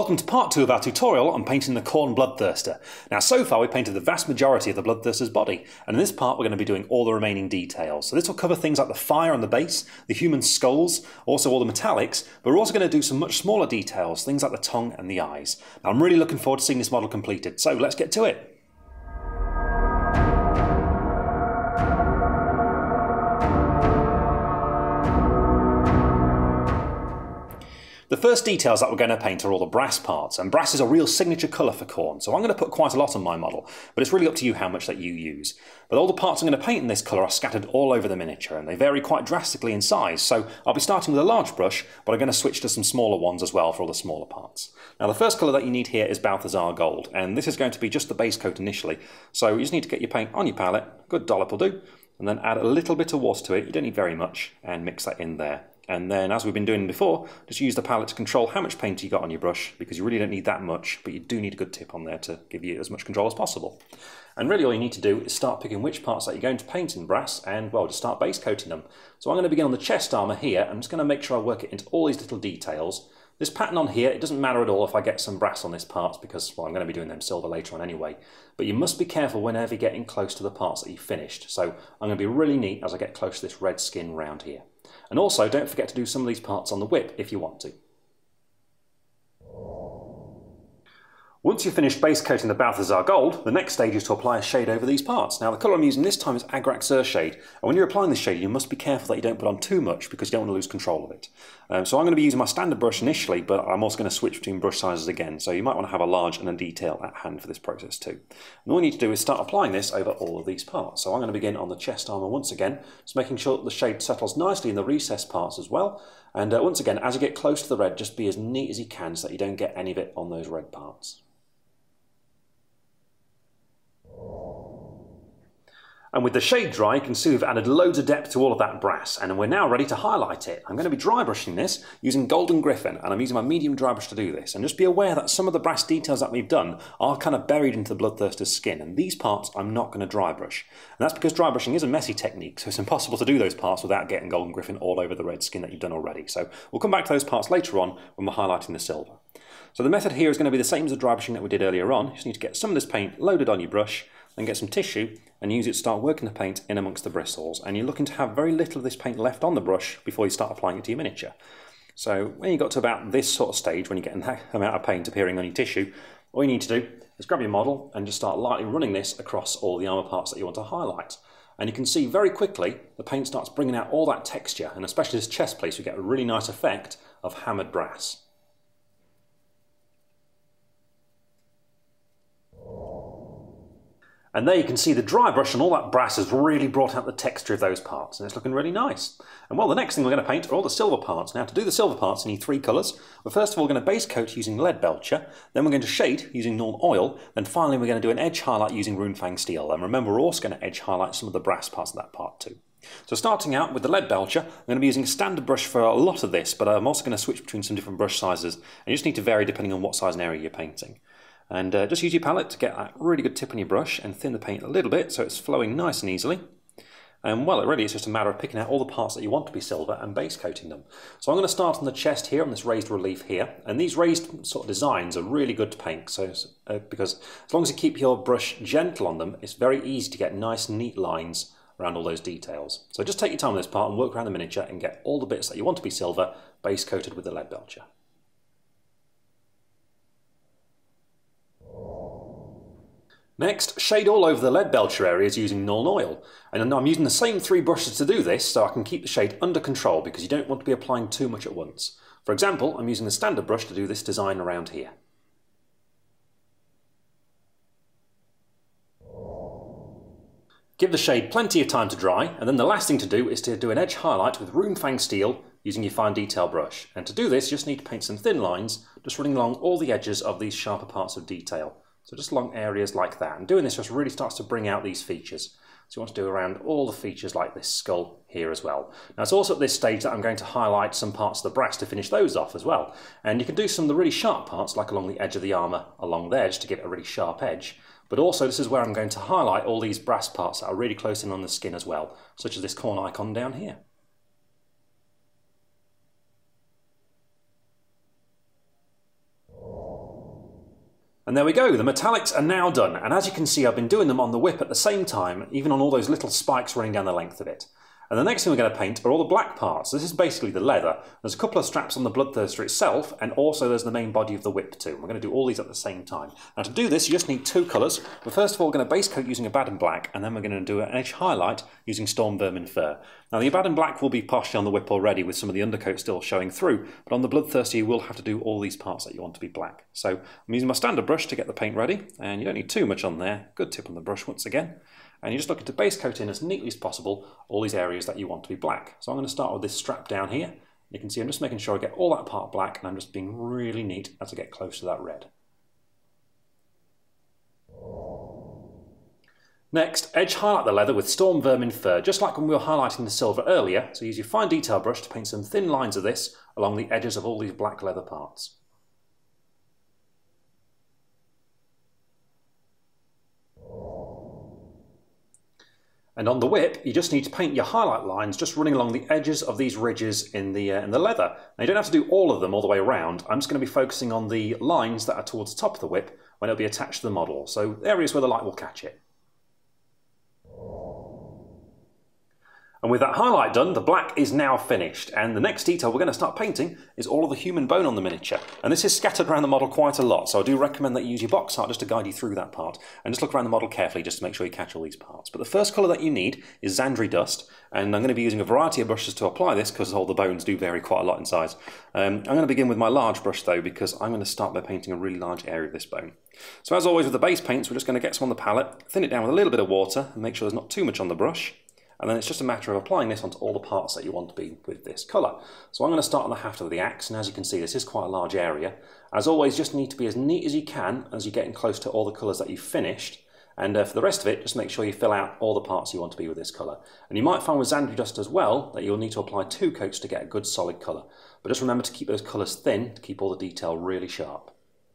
Welcome to part 2 of our tutorial on painting the Khorne Bloodthirster. Now so far we painted the vast majority of the Bloodthirster's body, and in this part we're going to be doing all the remaining details. So this will cover things like the fire on the base, the human skulls, also all the metallics, but we're also going to do some much smaller details, things like the tongue and the eyes. Now I'm really looking forward to seeing this model completed, so let's get to it. The first details that we're going to paint are all the brass parts, and brass is a real signature colour for Khorne, so I'm going to put quite a lot on my model, but it's really up to you how much that you use. But all the parts I'm going to paint in this colour are scattered all over the miniature, and they vary quite drastically in size, so I'll be starting with a large brush, but I'm going to switch to some smaller ones as well for all the smaller parts. Now the first colour that you need here is Balthasar Gold, and this is going to be just the base coat initially, so you just need to get your paint on your palette, a good dollop will do, and then add a little bit of water to it, you don't need very much, and mix that in there. And then, as we've been doing before, just use the palette to control how much paint you got on your brush, because you really don't need that much, but you do need a good tip on there to give you as much control as possible. And really all you need to do is start picking which parts that you're going to paint in brass, and well, just start base coating them. So I'm going to begin on the chest armour here. I'm just going to make sure I work it into all these little details. This pattern on here, it doesn't matter at all if I get some brass on this part, because well, I'm going to be doing them silver later on anyway. But you must be careful whenever you're getting close to the parts that you've finished. So I'm going to be really neat as I get close to this red skin round here. And also, don't forget to do some of these parts on the whip if you want to. Once you've finished base coating the Balthasar Gold, the next stage is to apply a shade over these parts. Now the colour I'm using this time is Agrax Earthshade, and when you're applying this shade you must be careful that you don't put on too much because you don't want to lose control of it. So I'm going to be using my standard brush initially, but I'm also going to switch between brush sizes again, so you might want to have a large and a detail at hand for this process too. And all you need to do is start applying this over all of these parts. So I'm going to begin on the chest armour once again, just making sure that the shade settles nicely in the recessed parts as well. And once again, as you get close to the red, just be as neat as you can so that you don't get any of it on those red parts. And with the shade dry, you can see we've added loads of depth to all of that brass, and we're now ready to highlight it. I'm going to be dry brushing this using Golden Griffon, and I'm using my medium dry brush to do this. And just be aware that some of the brass details that we've done are kind of buried into the Bloodthirster's skin, and these parts I'm not going to dry brush. And that's because dry brushing is a messy technique, so it's impossible to do those parts without getting Golden Griffon all over the red skin that you've done already. So we'll come back to those parts later on when we're highlighting the silver. So the method here is going to be the same as the dry brushing that we did earlier on. You just need to get some of this paint loaded on your brush, then get some tissue and use it to start working the paint in amongst the bristles. And you're looking to have very little of this paint left on the brush before you start applying it to your miniature. So when you got to about this sort of stage, when you're getting that amount of paint appearing on your tissue, all you need to do is grab your model and just start lightly running this across all the armour parts that you want to highlight. And you can see very quickly the paint starts bringing out all that texture, and especially this chest piece, you get a really nice effect of hammered brass. And there you can see the dry brush and all that brass has really brought out the texture of those parts, and it's looking really nice. And well, the next thing we're going to paint are all the silver parts. Now to do the silver parts you need 3 colours. We're first of all going to base coat using Leadbelcher, then we're going to shade using Nuln Oil, then finally we're going to do an edge highlight using Runefang Steel. And remember, we're also going to edge highlight some of the brass parts of that part too. So starting out with the Leadbelcher, I'm going to be using a standard brush for a lot of this, but I'm also going to switch between some different brush sizes, and you just need to vary depending on what size and area you're painting. And just use your palette to get that really good tip on your brush and thin the paint a little bit so it's flowing nice and easily. And well, really it's just a matter of picking out all the parts that you want to be silver and base coating them. So I'm going to start on the chest here, on this raised relief here. And these raised sort of designs are really good to paint, so because as long as you keep your brush gentle on them, it's very easy to get nice neat lines around all those details. So just take your time on this part and work around the miniature and get all the bits that you want to be silver base coated with the Leadbelcher. Next, shade all over the Leadbelcher areas using Nuln Oil. And I'm using the same 3 brushes to do this so I can keep the shade under control because you don't want to be applying too much at once. For example, I'm using the standard brush to do this design around here. Give the shade plenty of time to dry, and then the last thing to do is to do an edge highlight with Runefang Steel using your fine detail brush. And to do this, you just need to paint some thin lines, just running along all the edges of these sharper parts of detail. So just along areas like that, and doing this just really starts to bring out these features. So you want to do around all the features like this skull here as well. Now it's also at this stage that I'm going to highlight some parts of the brass to finish those off as well. And you can do some of the really sharp parts like along the edge of the armour along there just to give it a really sharp edge. But also this is where I'm going to highlight all these brass parts that are really close in on the skin as well, such as this Khorne icon down here. And there we go, the metallics are now done, and as you can see I've been doing them on the whip at the same time, even on all those little spikes running down the length of it. And the next thing we're going to paint are all the black parts. This is basically the leather. There's a couple of straps on the Bloodthirster itself, and also there's the main body of the whip too. We're going to do all these at the same time. Now to do this you just need two colours. But first of all we're going to base coat using Abaddon Black, and then we're going to do an edge highlight using Stormvermin Fur. Now the Abaddon Black will be partially on the whip already with some of the undercoat still showing through, but on the Bloodthirster you will have to do all these parts that you want to be black. So I'm using my standard brush to get the paint ready, and you don't need too much on there. Good tip on the brush once again. And you're just looking to base coat in as neatly as possible all these areas that you want to be black. So I'm going to start with this strap down here. You can see I'm just making sure I get all that part black, and I'm just being really neat as I get close to that red. Next, edge highlight the leather with Stormvermin Fur, just like when we were highlighting the silver earlier. So use your fine detail brush to paint some thin lines of this along the edges of all these black leather parts. And on the whip, you just need to paint your highlight lines just running along the edges of these ridges in the leather. Now you don't have to do all of them all the way around. I'm just going to be focusing on the lines that are towards the top of the whip when it'll be attached to the model, so areas where the light will catch it. And with that highlight done, the black is now finished, and the next detail we're going to start painting is all of the human bone on the miniature. And this is scattered around the model quite a lot, so I do recommend that you use your box art just to guide you through that part, and just look around the model carefully just to make sure you catch all these parts. But the first colour that you need is Zandri Dust, and I'm going to be using a variety of brushes to apply this because all the bones do vary quite a lot in size. I'm going to begin with my large brush though, because I'm going to start by painting a really large area of this bone. So as always with the base paints, we're just going to get some on the palette, thin it down with a little bit of water, and make sure there's not too much on the brush. And then it's just a matter of applying this onto all the parts that you want to be with this colour. So I'm going to start on the haft of the axe, and as you can see this is quite a large area. As always, just need to be as neat as you can as you're getting close to all the colours that you've finished. And for the rest of it, just make sure you fill out all the parts you want to be with this colour. And you might find with Zandri Dust as well that you'll need to apply 2 coats to get a good solid colour. But just remember to keep those colours thin to keep all the detail really sharp.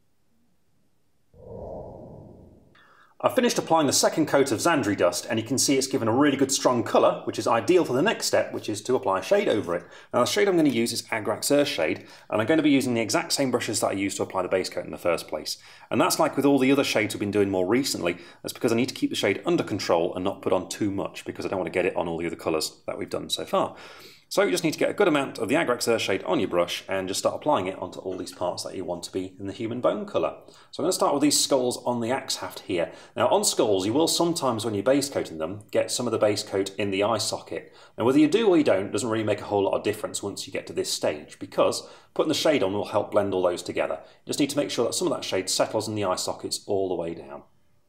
I've finished applying the second coat of Zandri Dust, and you can see it's given a really good strong colour, which is ideal for the next step, which is to apply a shade over it. Now the shade I'm going to use is Agrax Earthshade, and I'm going to be using the exact same brushes that I used to apply the base coat in the first place. And that's like with all the other shades we've been doing more recently, that's because I need to keep the shade under control and not put on too much, because I don't want to get it on all the other colours that we've done so far. So you just need to get a good amount of the Agrax Earthshade on your brush and just start applying it onto all these parts that you want to be in the human bone colour. So I'm going to start with these skulls on the axe haft here. Now on skulls you will sometimes, when you're base coating them, get some of the base coat in the eye socket. Now whether you do or you don't doesn't really make a whole lot of difference once you get to this stage, because putting the shade on will help blend all those together. You just need to make sure that some of that shade settles in the eye sockets all the way down.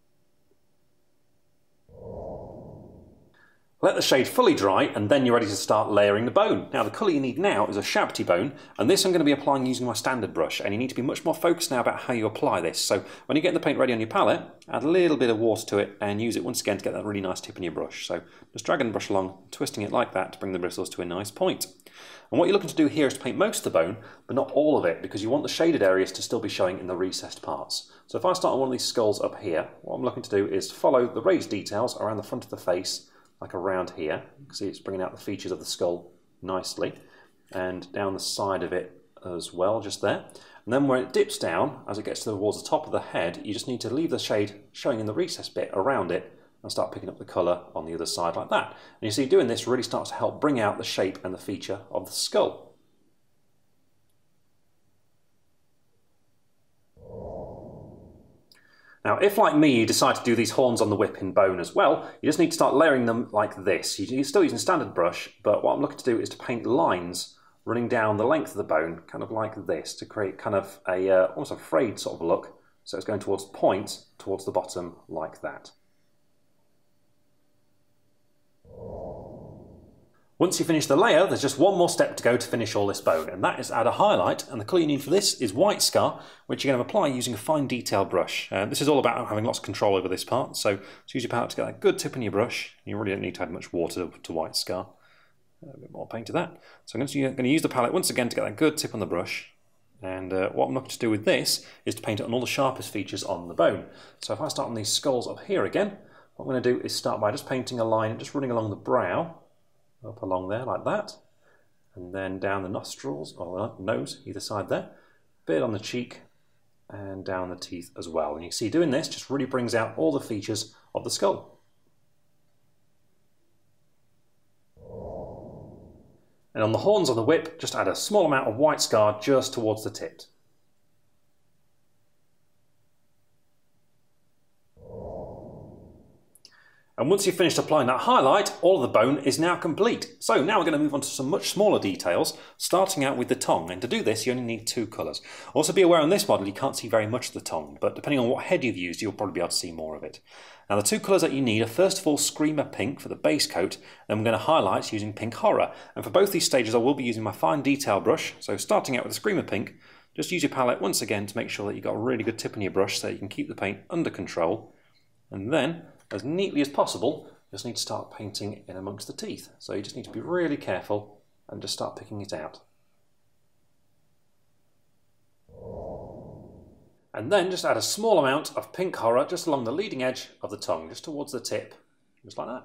Let the shade fully dry, and then you're ready to start layering the bone. Now the colour you need now is Ushabti Bone, and this I'm going to be applying using my standard brush, and you need to be much more focused now about how you apply this. So when you're getting the paint ready on your palette, add a little bit of water to it and use it once again to get that really nice tip in your brush. So just dragging the brush along, twisting it like that to bring the bristles to a nice point. And what you're looking to do here is to paint most of the bone, but not all of it, because you want the shaded areas to still be showing in the recessed parts. So if I start on one of these skulls up here, what I'm looking to do is follow the raised details around the front of the face, like around here. You can see it's bringing out the features of the skull nicely, and down the side of it as well, just there. And then where it dips down, as it gets towards the top of the head, you just need to leave the shade showing in the recessed bit around it and start picking up the colour on the other side like that. And you see doing this really starts to help bring out the shape and the feature of the skull. Now, if like me you decide to do these horns on the whip in bone as well, you just need to start layering them like this. You're still using standard brush, but what I'm looking to do is to paint lines running down the length of the bone, kind of like this, to create kind of a almost a frayed sort of look. So it's going towards the point, towards the bottom, like that. Once you finish the layer, there's just one more step to go to finish all this bone, and that is add a highlight, and the colour you need for this is White Scar, which you're going to apply using a fine detail brush. This is all about having lots of control over this part, so just use your palette to get that good tip in your brush. You really don't need to add much water to White Scar. A bit more paint to that. So I'm going to use the palette once again to get that good tip on the brush, and what I'm looking to do with this is to paint it on all the sharpest features on the bone. So if I start on these skulls up here again, what I'm going to do is start by just painting a line just running along the brow, up along there like that, and then down the nostrils, or nose, either side there, a bit on the cheek, and down the teeth as well. And you can see doing this just really brings out all the features of the skull. And on the horns of the whip, just add a small amount of white scar just towards the tip. And once you've finished applying that highlight, all of the bone is now complete. So now we're going to move on to some much smaller details, starting out with the tongue. And to do this, you only need 2 colours. Also be aware on this model, you can't see very much of the tongue, but depending on what head you've used, you'll probably be able to see more of it. Now the 2 colours that you need are first of all Screamer Pink for the base coat, then we're going to highlight using Pink Horror. And for both these stages, I will be using my fine detail brush. So starting out with the Screamer Pink, just use your palette once again to make sure that you've got a really good tip on your brush so that you can keep the paint under control. And then, as neatly as possible, you just need to start painting in amongst the teeth. So you just need to be really careful and just start picking it out. And then just add a small amount of Pink Horror just along the leading edge of the tongue, just towards the tip, just like that.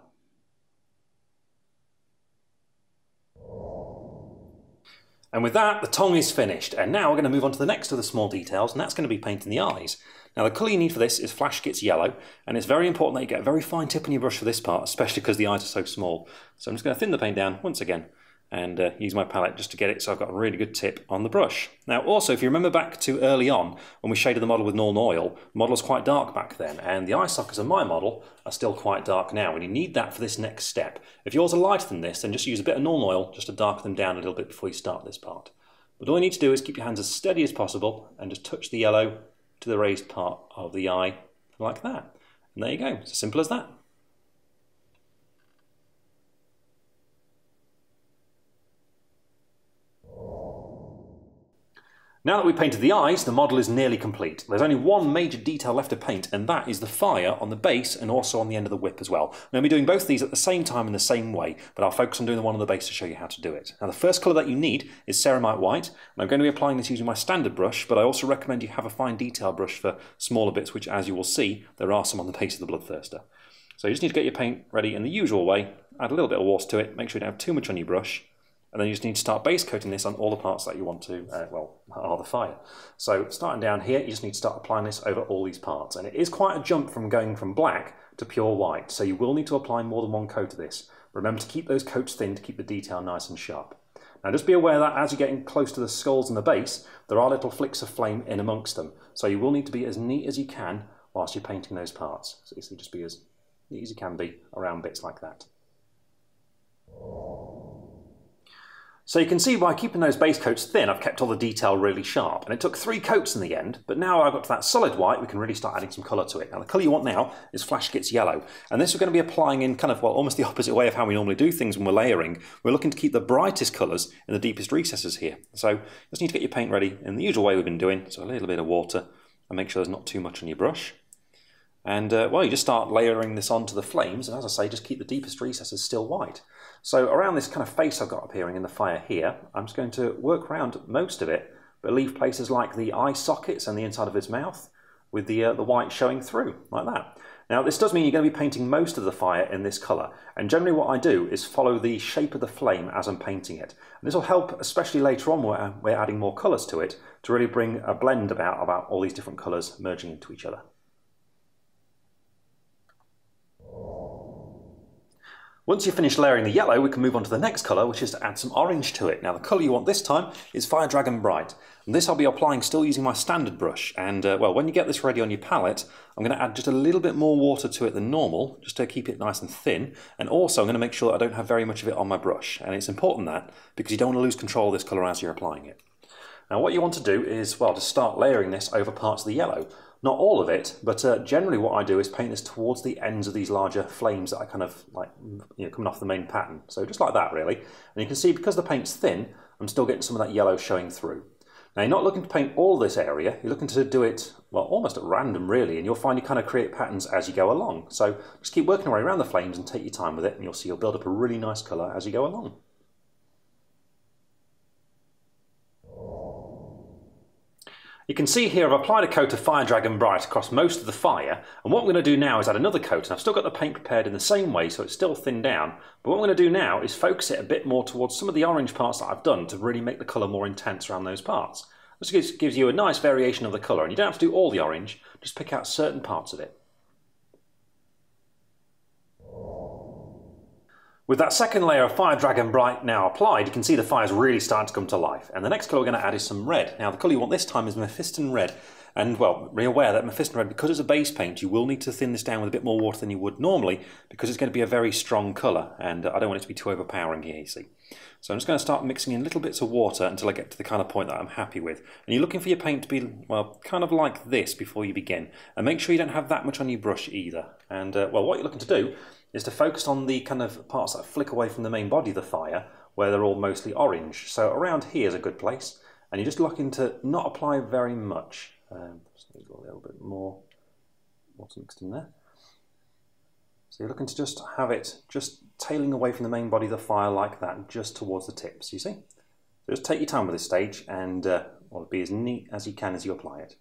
And with that, the tongue is finished. And now we're going to move on to the next of the small details, and that's going to be painting the eyes. Now the colour you need for this is Flash Gitz Yellow, and it's very important that you get a very fine tip on your brush for this part, especially because the eyes are so small. So I'm just going to thin the paint down once again and use my palette just to get it so I've got a really good tip on the brush. Now also, if you remember back to early on when we shaded the model with Nuln Oil, the model was quite dark back then, and the eye sockets of my model are still quite dark now, and you need that for this next step. If yours are lighter than this, then just use a bit of Nuln Oil just to darken them down a little bit before you start this part. But all you need to do is keep your hands as steady as possible and just touch the yellow to the raised part of the eye like that. And there you go, it's as simple as that. Now that we've painted the eyes, the model is nearly complete. There's only one major detail left to paint, and that is the fire on the base and also on the end of the whip as well. I'm going to be doing both of these at the same time in the same way, but I'll focus on doing the one on the base to show you how to do it. Now the first colour that you need is Ceramite White, and I'm going to be applying this using my standard brush, but I also recommend you have a fine detail brush for smaller bits, which as you will see, there are some on the base of the Bloodthirster. So you just need to get your paint ready in the usual way, add a little bit of water to it, make sure you don't have too much on your brush, and then you just need to start base coating this on all the parts that you want to, are the fire. So starting down here, you just need to start applying this over all these parts. And it is quite a jump from going from black to pure white, so you will need to apply more than one coat of this. Remember to keep those coats thin to keep the detail nice and sharp. Now just be aware that as you're getting close to the skulls and the base, there are little flicks of flame in amongst them. So you will need to be as neat as you can whilst you're painting those parts. So you just be as neat as you can be around bits like that. So you can see by keeping those base coats thin, I've kept all the detail really sharp. And it took 3 coats in the end, but now I've got to that solid white, we can really start adding some colour to it. Now the colour you want now is Flash Gitz Yellow. And this we're going to be applying in kind of, well, almost the opposite way of how we normally do things when we're layering. We're looking to keep the brightest colours in the deepest recesses here. So you just need to get your paint ready in the usual way we've been doing. So a little bit of water and make sure there's not too much on your brush. And well, you just start layering this onto the flames, and as I say, just keep the deepest recesses still white. So around this kind of face I've got appearing in the fire here, I'm just going to work around most of it, but leave places like the eye sockets and the inside of his mouth with the white showing through, like that. Now this does mean you're going to be painting most of the fire in this colour, and generally what I do is follow the shape of the flame as I'm painting it. And this will help, especially later on where we're adding more colours to it, to really bring a blend about all these different colours merging into each other. Once you've finished layering the yellow, we can move on to the next colour, which is to add some orange to it. Now the colour you want this time is Fire Dragon Bright. And this I'll be applying still using my standard brush. And well, when you get this ready on your palette, I'm going to add just a little bit more water to it than normal, just to keep it nice and thin. And also I'm going to make sure that I don't have very much of it on my brush. And it's important that, because you don't want to lose control of this colour as you're applying it. Now what you want to do is, well, just start layering this over parts of the yellow. Not all of it, but generally what I do is paint this towards the ends of these larger flames that are kind of like, coming off the main pattern. So just like that really. And you can see because the paint's thin, I'm still getting some of that yellow showing through. Now you're not looking to paint all this area, you're looking to do it, well, almost at random really, and you'll find you kind of create patterns as you go along. So just keep working your way around the flames and take your time with it, and you'll see you'll build up a really nice colour as you go along. You can see here I've applied a coat of Fire Dragon Bright across most of the fire, and what I'm going to do now is add another coat, and I've still got the paint prepared in the same way so it's still thinned down, but what I'm going to do now is focus it a bit more towards some of the orange parts that I've done to really make the colour more intense around those parts. This gives you a nice variation of the colour, and you don't have to do all the orange, just pick out certain parts of it. With that second layer of Fire Dragon Bright now applied, you can see the fire's really starting to come to life. And the next colour we're going to add is some red. Now the colour you want this time is Mephiston Red. And well, be aware that Mephiston Red, because it's a base paint, you will need to thin this down with a bit more water than you would normally, because it's going to be a very strong colour, and I don't want it to be too overpowering here, you see. So I'm just going to start mixing in little bits of water until I get to the kind of point that I'm happy with. And you're looking for your paint to be, well, kind of like this before you begin. And make sure you don't have that much on your brush either. And well, what you're looking to do is to focus on the kind of parts that flick away from the main body of the fire, where they're all mostly orange. So around here is a good place, and you're just looking to not apply very much. Just need a little bit more water mixed in there. So you're looking to just have it just tailing away from the main body of the fire like that, just towards the tips, you see? So just take your time with this stage, and well, be as neat as you can as you apply it.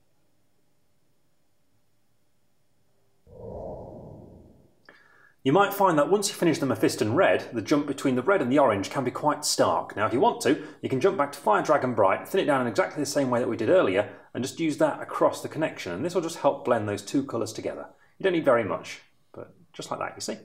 You might find that once you finish the Mephiston Red, the jump between the red and the orange can be quite stark. Now if you want to, you can jump back to Fire Dragon Bright, thin it down in exactly the same way that we did earlier, and just use that across the connection, and this will just help blend those two colours together. You don't need very much, but just like that, you see?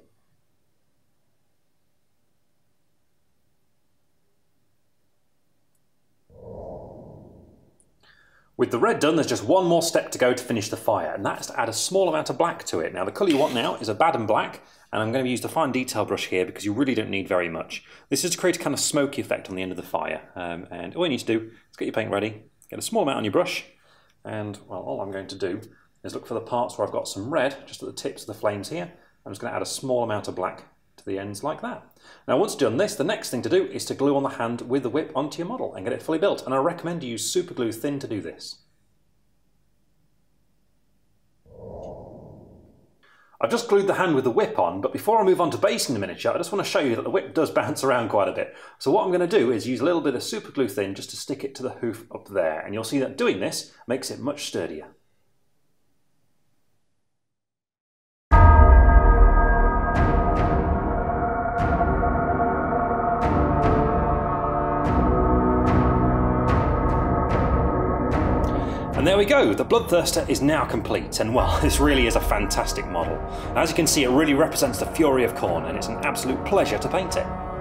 With the red done, there's just one more step to go to finish the fire, and that's to add a small amount of black to it. Now the colour you want now is Abaddon Black, and I'm going to use the fine detail brush here because you really don't need very much. This is to create a kind of smoky effect on the end of the fire, and all you need to do is get your paint ready, get a small amount on your brush, and well, all I'm going to do is look for the parts where I've got some red, just at the tips of the flames here. I'm just going to add a small amount of black to the ends like that. Now once done this, the next thing to do is to glue on the hand with the whip onto your model and get it fully built, and I recommend you use super glue thin to do this. I've just glued the hand with the whip on, but before I move on to basing the miniature, I just want to show you that the whip does bounce around quite a bit. So what I'm going to do is use a little bit of super glue thin just to stick it to the hoof up there, and you'll see that doing this makes it much sturdier. And there we go, the Bloodthirster is now complete, and well, this really is a fantastic model. As you can see, it really represents the fury of Khorne, and it's an absolute pleasure to paint it.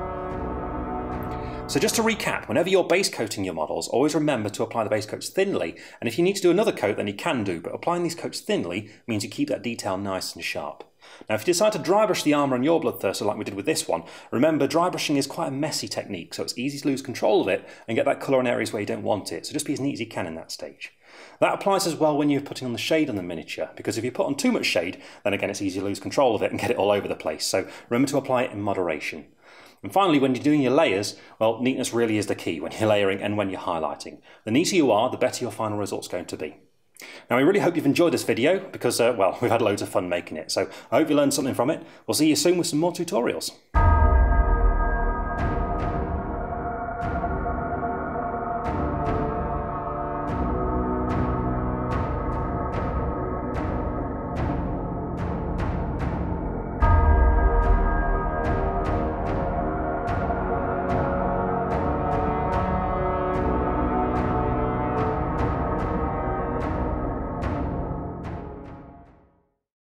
So just to recap, whenever you're base coating your models, always remember to apply the base coats thinly, and if you need to do another coat then you can do, but applying these coats thinly means you keep that detail nice and sharp. Now if you decide to dry brush the armour on your Bloodthirster like we did with this one, remember dry brushing is quite a messy technique, so it's easy to lose control of it and get that colour in areas where you don't want it, so just be as neat as you can in that stage. That applies as well when you're putting on the shade on the miniature, because if you put on too much shade, then again it's easy to lose control of it and get it all over the place, so remember to apply it in moderation. And finally, when you're doing your layers, well, neatness really is the key when you're layering and when you're highlighting. The neater you are, the better your final result's going to be. Now, I really hope you've enjoyed this video because, well, we've had loads of fun making it, so I hope you learned something from it. We'll see you soon with some more tutorials.